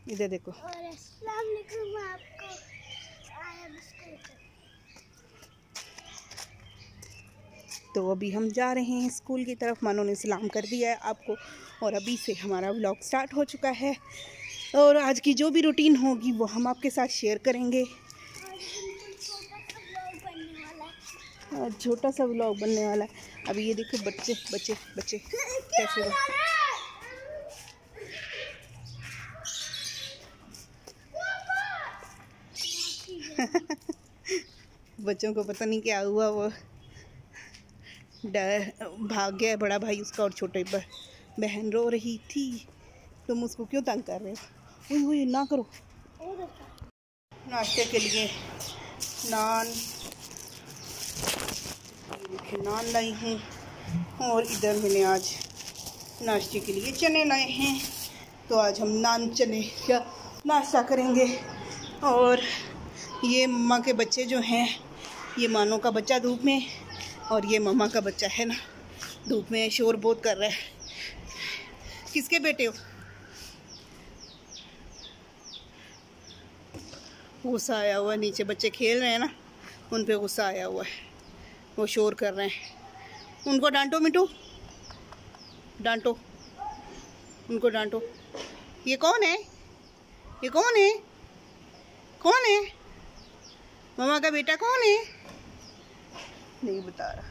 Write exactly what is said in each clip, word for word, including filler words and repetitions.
इधर देखो। और अस्सलाम वालेकुम आपको आया बिस्कुट। तो अभी हम जा रहे हैं स्कूल की तरफ। मानो ने सलाम कर दिया है आपको और अभी से हमारा व्लॉग स्टार्ट हो चुका है और आज की जो भी रूटीन होगी वो हम आपके साथ शेयर करेंगे। और छोटा सा व्लॉग बनने वाला है। अभी ये देखो बच्चे बच्चे बच्चे कैसे बच्चों को पता नहीं क्या हुआ, वो डर भाग गया बड़ा भाई उसका और छोटे बहन रो रही थी। तुम उसको क्यों तंग कर रहे हो? ओए ओए ना करो। नाश्ते के लिए नान, देखिए नान लाई हूँ और इधर मैंने आज नाश्ते के लिए चने लाए हैं। तो आज हम नान चने का नाश्ता करेंगे। और ये मम्मा के बच्चे जो हैं, ये मानो का बच्चा धूप में और ये मम्मा का बच्चा है ना धूप में शोर बहुत कर रहा है। किसके बेटे हो? गुस्सा आया हुआ है, नीचे बच्चे खेल रहे हैं ना, उन पे गुस्सा आया हुआ है, वो शोर कर रहे हैं। उनको डांटो मिठू, डांटो उनको, डांटो। ये कौन है? ये कौन है? कौन है? मम्मा का बेटा कौन है? नहीं बता रहा।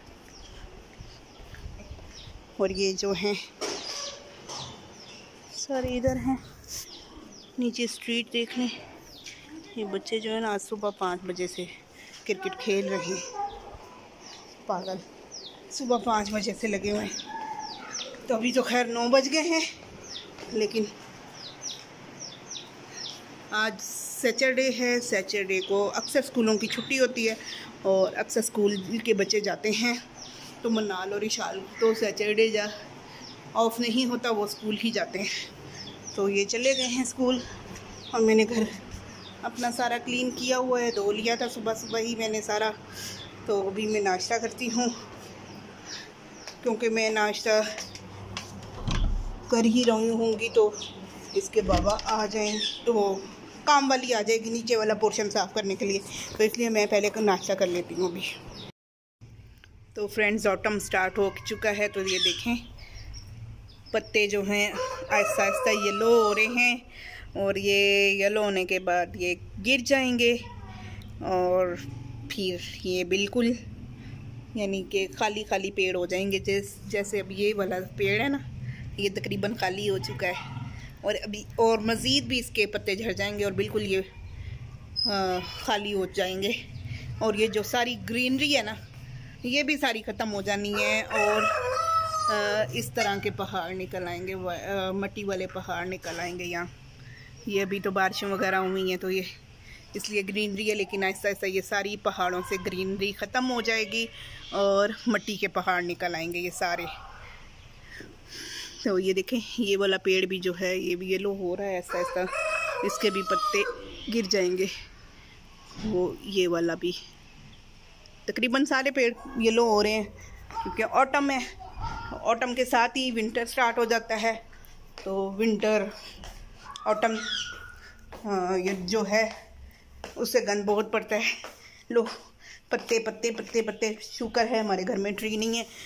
और ये जो हैं सारे इधर हैं, नीचे स्ट्रीट देख लें। ये बच्चे जो है ना आज सुबह पाँच बजे से क्रिकेट खेल रहे हैं, पागल, सुबह पाँच बजे से लगे हुए हैं। तो अभी तो खैर नौ बज गए हैं, लेकिन आज सैटरडे है। सैटरडे को अक्सर स्कूलों की छुट्टी होती है और अक्सर स्कूल के बच्चे जाते हैं। तो मनाल और इशाल तो सैटरडे जा ऑफ नहीं होता, वो स्कूल ही जाते हैं। तो ये चले गए हैं स्कूल और मैंने घर अपना सारा क्लीन किया हुआ है, धो लिया था सुबह सुबह ही मैंने सारा। तो अभी मैं नाश्ता करती हूँ, क्योंकि मैं नाश्ता कर ही रही होंगी तो इसके बाबा आ जाएं तो काम वाली आ जाएगी नीचे वाला पोर्शन साफ़ करने के लिए, तो इसलिए मैं पहले नाश्ता कर लेती हूँ अभी। तो फ्रेंड्स ऑटम स्टार्ट हो चुका है। तो ये देखें पत्ते जो हैं आहिस्ता आहिस्ता येलो हो रहे हैं और ये येलो होने के बाद ये गिर जाएंगे और फिर ये बिल्कुल यानी कि खाली खाली पेड़ हो जाएंगे। जैस जैसे अब ये वाला पेड़ है ना, ये तकरीबन खाली हो चुका है और अभी और मज़ीद भी इसके पत्ते झड़ जाएंगे और बिल्कुल ये आ, खाली हो जाएंगे। और ये जो सारी ग्रीनरी है ना, ये भी सारी ख़त्म हो जानी है और आ, इस तरह के पहाड़ निकल आएंगे, मट्टी वाले पहाड़ निकल आएंगे यहाँ। ये अभी तो बारिशें वगैरह हुई हैं तो ये इसलिए ग्रीनरी है, लेकिन आहिस्ता आहिस्ता ये सारी पहाड़ों से ग्रीनरी ख़त्म हो जाएगी और मट्टी के पहाड़ निकल आएंगे ये सारे। तो ये देखें ये वाला पेड़ भी जो है ये भी येलो हो रहा है ऐसा ऐसा, इसके भी पत्ते गिर जाएंगे। वो ये वाला भी तकरीबन सारे पेड़ येलो हो रहे हैं क्योंकि ऑटम है। ऑटम के साथ ही विंटर स्टार्ट हो जाता है। तो विंटर ऑटम ये जो है उससे गंद बहुत पड़ता है। लो पत्ते पत्ते पत्ते पत्ते, शुक्र है हमारे घर में ट्री नहीं है।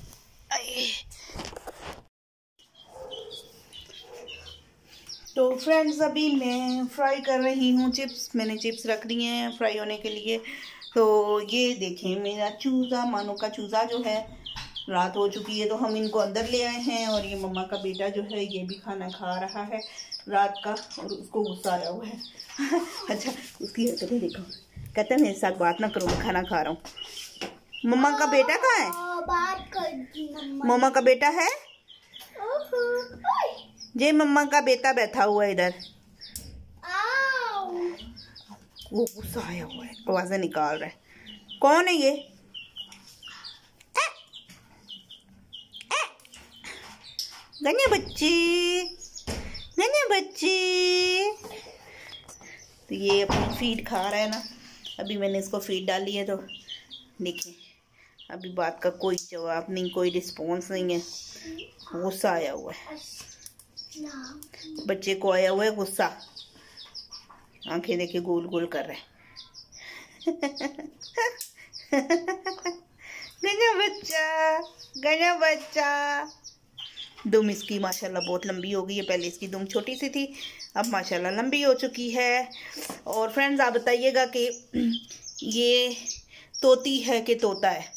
तो फ्रेंड्स अभी मैं फ्राई कर रही हूँ चिप्स। मैंने चिप्स रख दी हैं फ्राई होने के लिए। तो ये देखें मेरा चूज़ा, मानो का चूज़ा जो है, रात हो चुकी है तो हम इनको अंदर ले आए हैं और ये मम्मा का बेटा जो है ये भी खाना खा रहा है रात का और उसको गुस्सा आया हुआ है। अच्छा उसकी हरकतें देखो, कहते हैं मेरे साथ बात ना करो, मैं खाना खा रहा हूँ। मम्मा का बेटा कहाँ है? बात कर मम्मा का बेटा है जे, मम्मा का बेटा बैठा हुआ है इधर, वो गुस्सा आया हुआ है, आवाज़ें निकाल रहा है। कौन है ये? गन्ने बच्चे, गन्ने बच्चे। तो ये अपनी फीड खा रहा है ना, अभी मैंने इसको फीड डाली है। तो देखिए अभी बात का कोई जवाब नहीं, कोई रिस्पॉन्स नहीं है, गुस्सा आया हुआ है। ना बच्चे को आया हुआ है गुस्सा, आंखें देखे गोल गोल कर रहे गया बच्चा, गया बच्चा। दुम इसकी माशाल्लाह बहुत लंबी हो गई है, पहले इसकी दुम छोटी सी थी, अब माशाल्लाह लंबी हो चुकी है। और फ्रेंड्स आप बताइएगा कि ये तोती है कि तोता है,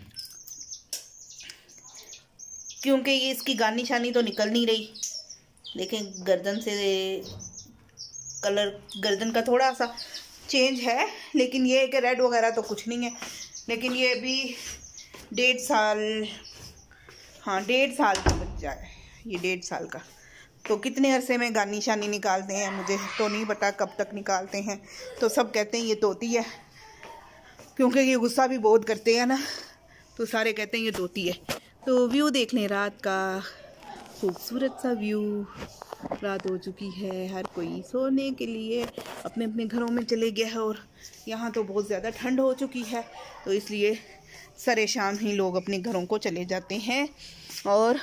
क्योंकि ये इसकी गानी शानी तो निकल नहीं रही। देखें गर्दन से कलर, गर्दन का थोड़ा सा चेंज है, लेकिन ये है कि रेड वगैरह तो कुछ नहीं है। लेकिन ये अभी डेढ़ साल, हाँ डेढ़ साल का बच्चा है ये, डेढ़ साल का। तो कितने अरसे में गानी शानी निकालते हैं मुझे तो नहीं पता कब तक निकालते हैं। तो सब कहते हैं ये तोती है, क्योंकि ये गुस्सा भी बहुत करते हैं ना, तो सारे कहते हैं ये तोती है। तो व्यू देख लें रात का, खूबसूरत सा व्यू। रात हो चुकी है, हर कोई सोने के लिए अपने अपने घरों में चले गया है, और यहाँ तो बहुत ज़्यादा ठंड हो चुकी है, तो इसलिए सरे शाम ही लोग अपने घरों को चले जाते हैं और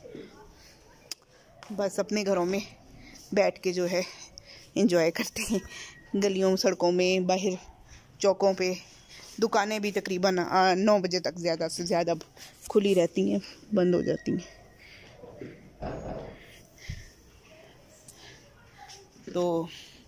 बस अपने घरों में बैठ के जो है एंजॉय करते हैं। गलियों सड़कों में, बाहर चौकों पे दुकानें भी तकरीबन नौ बजे तक ज़्यादा से ज़्यादा खुली रहती हैं, बंद हो जाती हैं। तो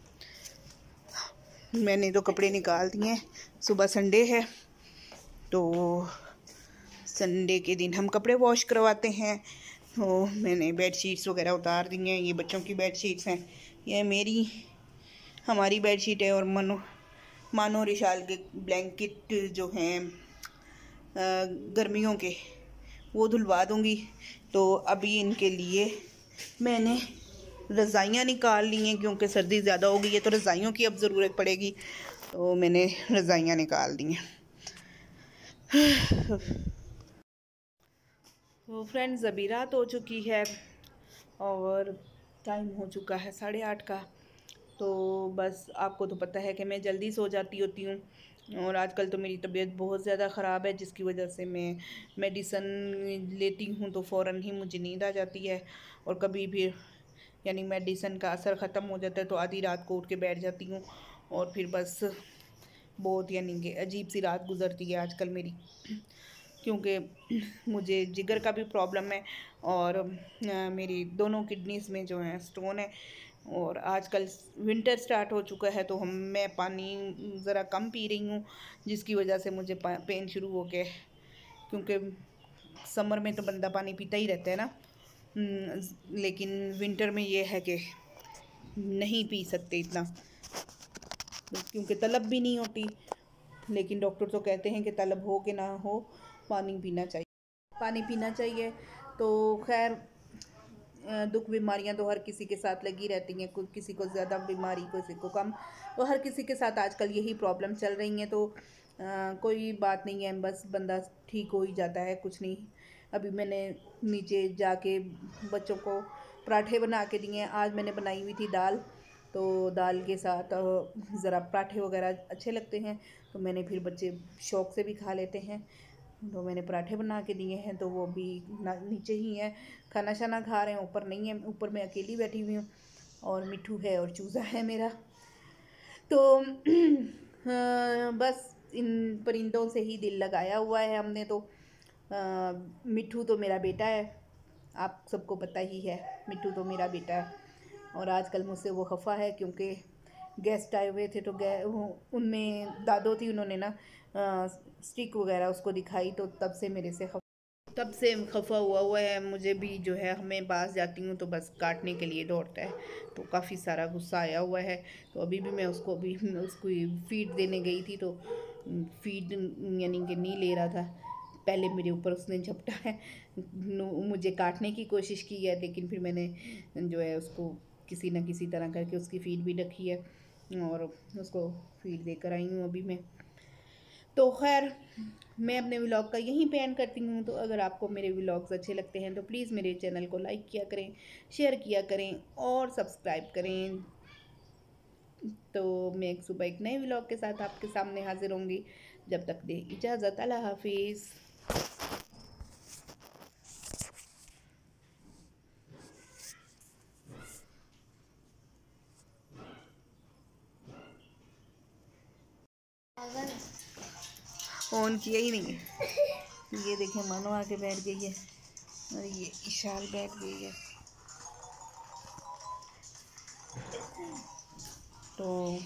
मैंने तो कपड़े निकाल दिए, सुबह संडे है तो संडे के दिन हम कपड़े वॉश करवाते हैं। तो मैंने बेड शीट्स वगैरह उतार दी हैं, ये बच्चों की बेड शीट्स हैं, ये मेरी हमारी बेड शीट है, और मनो मानो रिशाल के ब्लैंकेट जो हैं गर्मियों के वो धुलवा दूँगी। तो अभी इनके लिए मैंने रज़ाइयाँ निकाल ली हैं, क्योंकि सर्दी ज़्यादा हो गई है तो रज़ाइयों की अब ज़रूरत पड़ेगी, तो मैंने रज़ाइयाँ निकाल दी हैं। तो फ्रेंड्स अभी रात हो चुकी है और टाइम हो चुका है साढ़े आठ का। तो बस आपको तो पता है कि मैं जल्दी सो जाती होती हूँ, और आजकल तो मेरी तबीयत बहुत ज़्यादा ख़राब है, जिसकी वजह से मैं मेडिसन लेती हूँ तो फ़ौरन ही मुझे नींद आ जाती है। और कभी भी यानी मेडिसन का असर ख़त्म हो जाता है तो आधी रात को उठ के बैठ जाती हूँ, और फिर बस बहुत यानी कि अजीब सी रात गुजरती है आजकल मेरी, क्योंकि मुझे जिगर का भी प्रॉब्लम है, और मेरी दोनों किडनीज़ में जो है स्टोन है। और आजकल विंटर स्टार्ट हो चुका है तो हम मैं पानी ज़रा कम पी रही हूँ, जिसकी वजह से मुझे पेन शुरू हो गए, क्योंकि समर में तो बंदा पानी पीता ही रहता है ना, लेकिन विंटर में ये है कि नहीं पी सकते इतना, क्योंकि तलब भी नहीं होती। लेकिन डॉक्टर तो कहते हैं कि तलब हो कि ना हो पानी पीना चाहिए, पानी पीना चाहिए। तो खैर दुख बीमारियां तो हर किसी के साथ लगी रहती हैं, किसी को ज़्यादा बीमारी, किसी को कम, तो हर किसी के साथ आजकल यही प्रॉब्लम चल रही हैं। तो आ, कोई बात नहीं है, बस बंदा ठीक हो ही जाता है, कुछ नहीं। अभी मैंने नीचे जाके बच्चों को पराठे बना के दिए हैं। आज मैंने बनाई हुई थी दाल, तो दाल के साथ ज़रा पराठे वगैरह अच्छे लगते हैं, तो मैंने फिर बच्चे शौक़ से भी खा लेते हैं, तो मैंने पराठे बना के दिए हैं। तो वो भी नीचे ही हैं, खाना शाना खा रहे हैं, ऊपर नहीं है। ऊपर मैं अकेली बैठी हुई हूँ, और मिठू है और चूज़ा है मेरा। तो बस इन परिंदों से ही दिल लगाया हुआ है हमने। तो आ, मिठू तो मेरा बेटा है, आप सबको पता ही है, मिठू तो मेरा बेटा है। और आजकल मुझसे वो खफा है, क्योंकि गेस्ट आए हुए थे तो गे उनमें दादो थी, उन्होंने ना स्टिक वगैरह उसको दिखाई, तो तब से मेरे से खफा तब से खफा हुआ हुआ है। मुझे भी जो है, हमें पास जाती हूँ तो बस काटने के लिए दौड़ता है, तो काफ़ी सारा गुस्सा आया हुआ है। तो अभी भी मैं उसको अभी उसको फीड देने गई थी, तो फीड यानी कि नहीं ले रहा था, पहले मेरे ऊपर उसने झपटा है, मुझे काटने की कोशिश की है, लेकिन फिर मैंने जो है उसको किसी न किसी तरह करके उसकी फ़ीड भी रखी है, और उसको फीड देकर आई हूँ अभी मैं। तो खैर मैं अपने व्लॉग का यहीं पे एंड करती हूँ। तो अगर आपको मेरे व्लॉग्स अच्छे लगते हैं तो प्लीज़ मेरे चैनल को लाइक किया करें, शेयर किया करें और सब्सक्राइब करें। तो मैं एक सुबह एक नए व्लॉग के साथ आपके सामने हाजिर होंगी। जब तक दे इजाज़त, अल्लाह हाफिज़। ऑन किया ही नहीं है। ये देखें मानो आके बैठ गई है और ये इशाल बैठ गई है। तो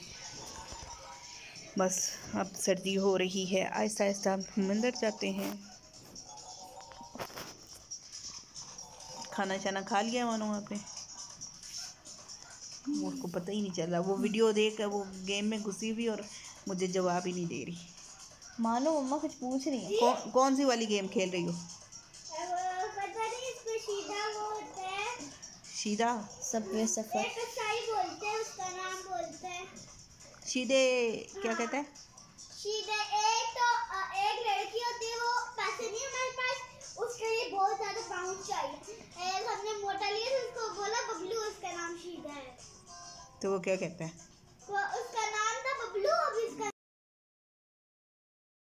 बस अब सर्दी हो रही है, आहिस्ता आहिस्ता हम अंदर जाते हैं। खाना शाना खा लिया मानो वहाँ पे, वो उसको पता ही नहीं चल रहा। वो वीडियो देख कर वो गेम में घुसी हुई और मुझे जवाब ही नहीं दे रही। मानो मम्मा कुछ पूछ रही है। कौ, कौन सी वाली गेम खेल रही हो? पता नहीं, इसको शीदा बोलते हैं। शीदा? सबवे सफर। एक शाही बोलते हैं, उसका नाम बोलते हैं। शीदे क्या कहते हैं? शीदे एक तो अ, एक लड़की होती है, वो पैसे नहीं हमारे पास, उसके लिए बहुत ज्यादा पाउंड चाहिए। एक हमने मोटा लिया तो उसको बोला बबलू, उसका नाम शीदा है। तो वो क्या कहता है?